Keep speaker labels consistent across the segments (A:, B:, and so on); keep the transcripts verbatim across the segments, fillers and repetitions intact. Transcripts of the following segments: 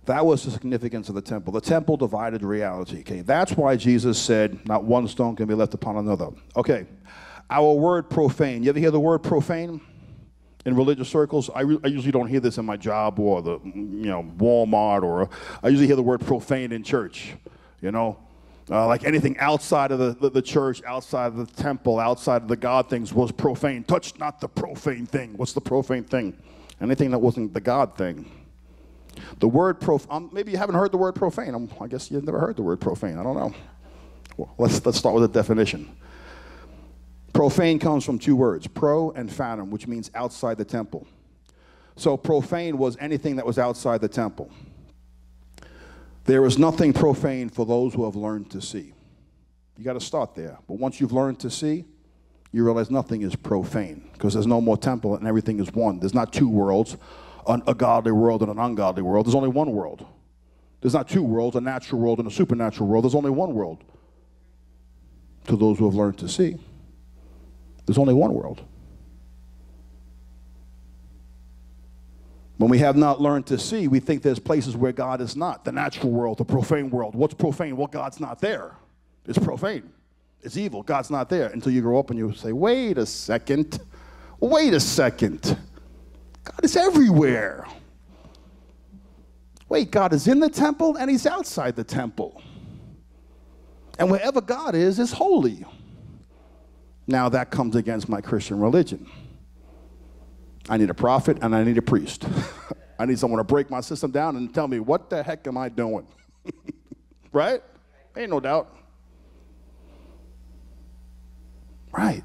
A: That was the significance of the temple. The temple divided reality. Okay, that's why Jesus said, not one stone can be left upon another. Okay, our word profane. You ever hear the word profane in religious circles? I, I usually don't hear this in my job or the, you know, Walmart, or I usually hear the word profane in church, you know. Uh, like anything outside of the, the, the church, outside of the temple, outside of the God things was profane. Touch not the profane thing. What's the profane thing? Anything that wasn't the God thing. The word prof, um, maybe you haven't heard the word profane. Um, I guess you've never heard the word profane. I don't know. Well, let's, let's start with a definition. Profane comes from two words, pro and fanem, which means outside the temple. So profane was anything that was outside the temple. There is nothing profane for those who have learned to see. You got to start there. But once you've learned to see, you realize nothing is profane, because there's no more temple and everything is one. There's not two worlds. A godly world and an ungodly world. There's only one world. There's not two worlds, a natural world and a supernatural world. There's only one world. To those who have learned to see, there's only one world. When we have not learned to see, we think there's places where God is not. The natural world, the profane world. What's profane? Well, God's not there. It's profane. It's evil. God's not there. Until you grow up and you say, wait a second. Wait a second. God is everywhere. Wait, God is in the temple and he's outside the temple. And wherever God is, is holy. Now that comes against my Christian religion. I need a prophet and I need a priest. I need someone to break my system down and tell me, what the heck am I doing? Right? Ain't no doubt. Right.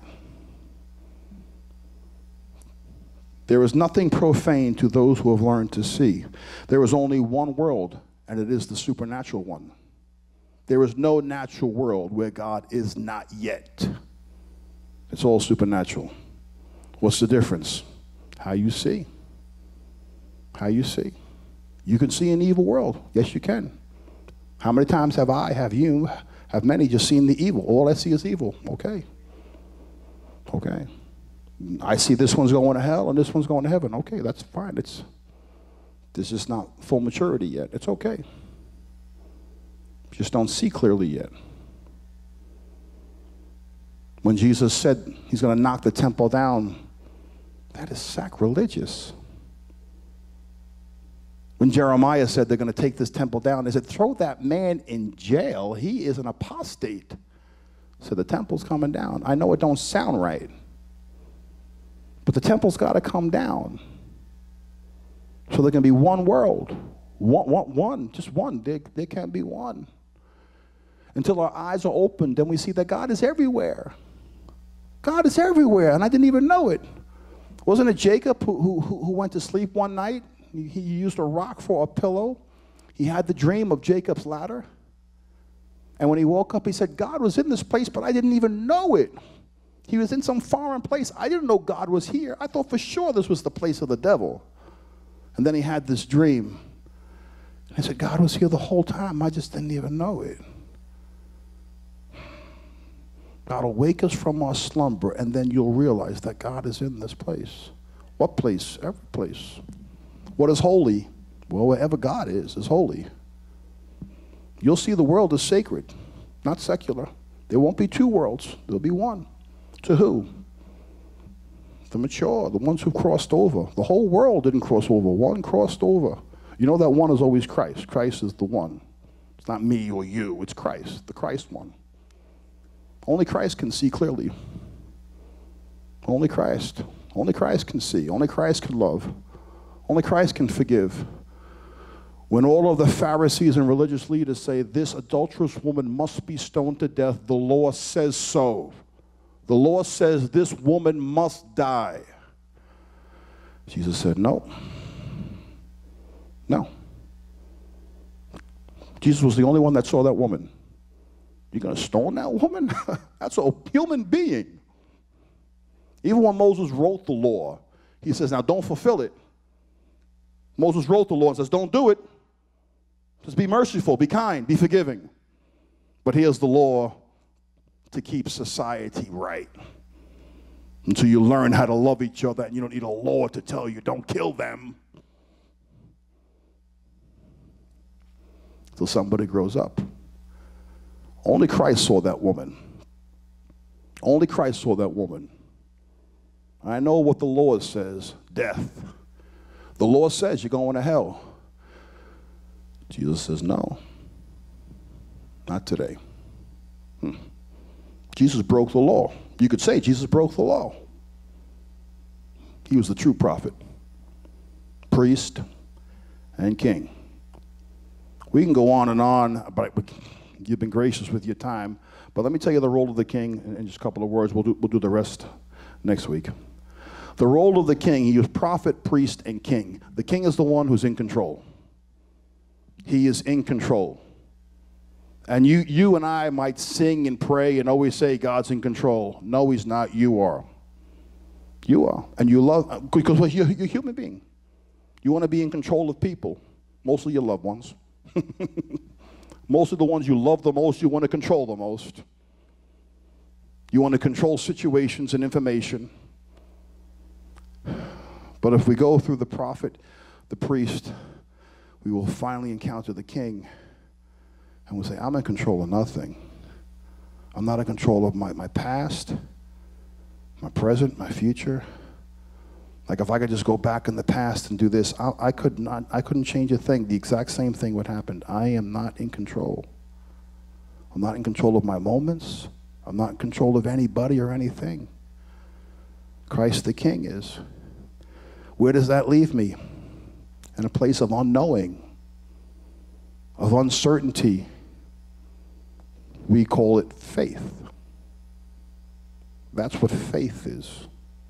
A: There is nothing profane to those who have learned to see. There is only one world, and it is the supernatural one. There is no natural world where God is not yet. It's all supernatural. What's the difference? How you see. How you see. You can see an evil world. Yes, you can. How many times have I, have you, have many just seen the evil? All I see is evil. Okay. Okay. I see this one's going to hell and this one's going to heaven. Okay, that's fine. It's, this is not full maturity yet. It's okay. Just don't see clearly yet. When Jesus said he's going to knock the temple down, that is sacrilegious. When Jeremiah said they're going to take this temple down, they said, throw that man in jail. He is an apostate. So the temple's coming down. I know it don't sound right. But the temple's got to come down. So there can be one world. One, one, one just one. There, there can't be one. Until our eyes are opened, then we see that God is everywhere. God is everywhere, and I didn't even know it. Wasn't it Jacob who, who, who went to sleep one night? He, he used a rock for a pillow. He had the dream of Jacob's ladder. And when he woke up, he said, God was in this place, but I didn't even know it. He was in some foreign place. I didn't know God was here. I thought for sure this was the place of the devil. And then he had this dream. And he said, God was here the whole time. I just didn't even know it. God will wake us from our slumber, and then you'll realize that God is in this place. What place? Every place. What is holy? Well, wherever God is, is holy. You'll see the world is sacred, not secular. There won't be two worlds. There'll be one. To who? The mature, the ones who crossed over. The whole world didn't cross over. One crossed over. You know that one is always Christ. Christ is the one. It's not me or you. It's Christ, the Christ one. Only Christ can see clearly. Only Christ. Only Christ can see. Only Christ can love. Only Christ can forgive. When all of the Pharisees and religious leaders say, this adulterous woman must be stoned to death, the law says so. The law says this woman must die. Jesus said, no. No. Jesus was the only one that saw that woman. You're going to stone that woman? That's a human being. Even when Moses wrote the law, he says, now don't fulfill it. Moses wrote the law and says, don't do it. Just be merciful, be kind, be forgiving. But here's the law to keep society right. Until you learn how to love each other, and you don't need a law to tell you don't kill them. till somebody grows up. Only Christ saw that woman. Only Christ saw that woman. I know what the Lord says, death. The Lord says you're going to hell. Jesus says, no, not today. Hmm. Jesus broke the law. You could say Jesus broke the law. He was the true prophet, priest, and king. We can go on and on, but you've been gracious with your time. But let me tell you the role of the king in just a couple of words. We'll do, we'll do the rest next week. The role of the king, he was prophet, priest, and king. The king is the one who's in control. He is in control. And you, you and I might sing and pray and always say God's in control. No, he's not. You are. You are. And you love, because you're, you're a human being. You want to be in control of people, mostly your loved ones. Most of the ones you love the most, you want to control the most. You want to control situations and information. But if we go through the prophet, the priest, we will finally encounter the king. And we'll say, I'm in control of nothing. I'm not in control of my, my past, my present, my future. Like if I could just go back in the past and do this, I, I, could not, I couldn't change a thing. The exact same thing would happen. I am not in control. I'm not in control of my moments. I'm not in control of anybody or anything. Christ the King is. Where does that leave me? In a place of unknowing, of uncertainty. We call it faith. That's what faith is.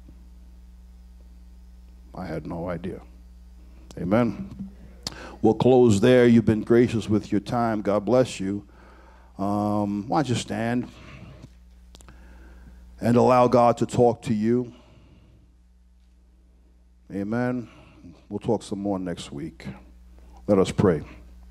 A: I had no idea. Amen. We'll close there. You've been gracious with your time. God bless you. Um, why don't you stand and allow God to talk to you. Amen. We'll talk some more next week. Let us pray.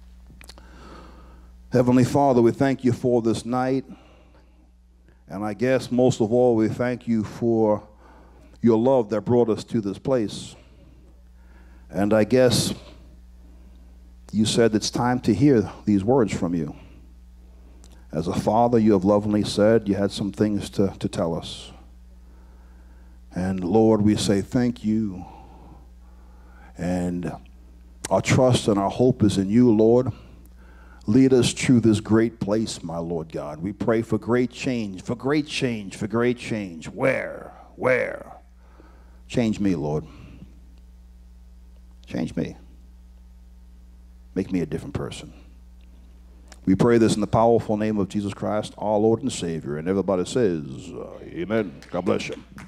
A: Heavenly Father, we thank you for this night. And I guess most of all, we thank you for your love that brought us to this place. And I guess you said it's time to hear these words from you. As a father, you have lovingly said you had some things to, to tell us. And Lord, we say thank you. And our trust and our hope is in you, Lord. Lead us through this great place, my Lord God. We pray for great change, for great change, for great change. Where? Where? Change me, Lord. Change me. Make me a different person. We pray this in the powerful name of Jesus Christ, our Lord and Savior. And everybody says, uh, amen. God bless you.